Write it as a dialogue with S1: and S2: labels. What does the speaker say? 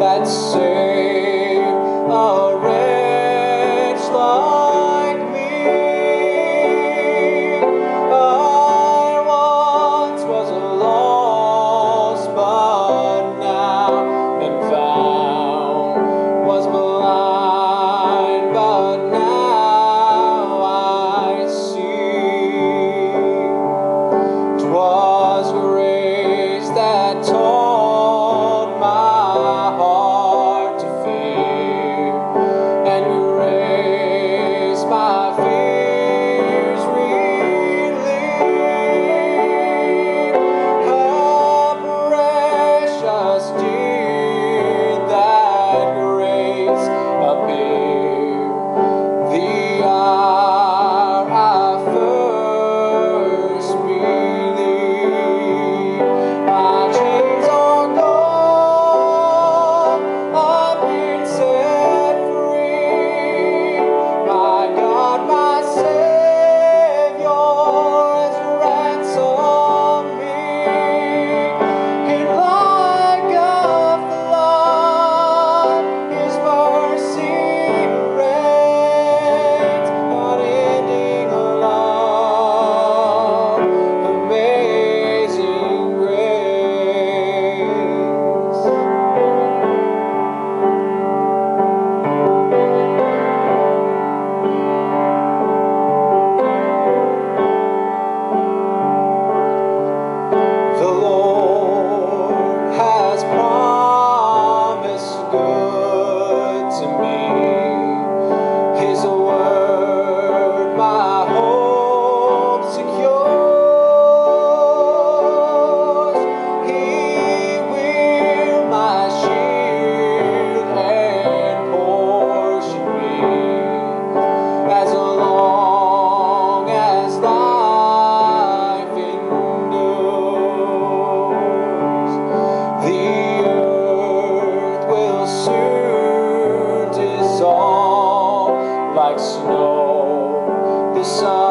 S1: that saved a wretch like me. I once was lost, but now am found, was blind, but now I see. 'Twas grace that taught my heart to fear, and grace my fears relieved. How precious did that grace appear the hour I first believed. My chains are gone, I've been set free. My God, my Savior has ransomed me. And like a flood, His mercy reigns, unending love, amazing grace. The Lord has promised good to me. His word my hope secures. He will my shield and portion be, as long as life endures. The earth will soon dissolve like snow. The sun